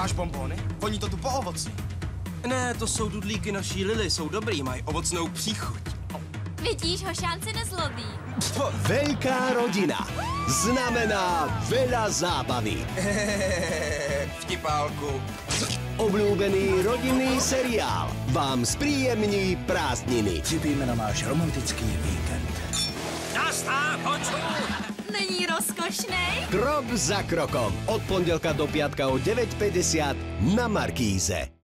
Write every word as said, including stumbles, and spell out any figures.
Nemáš bonbony? Voní to tu po ovoci. Ne, to jsou dudlíky naší Lily, jsou dobrý, mají ovocnou příchuť. Vidíš, Hošán se nezlobí. Veľká rodina znamená veľa zábavy. Vtipálku. Obľúbený rodinný seriál vám spríjemní prázdniny. Cipíme na náš romantický víkend. Nastá, počuj! Není rozkošnej? Krok za krokom. Od pondelka do piatka o deväť päťdesiat na Markíze.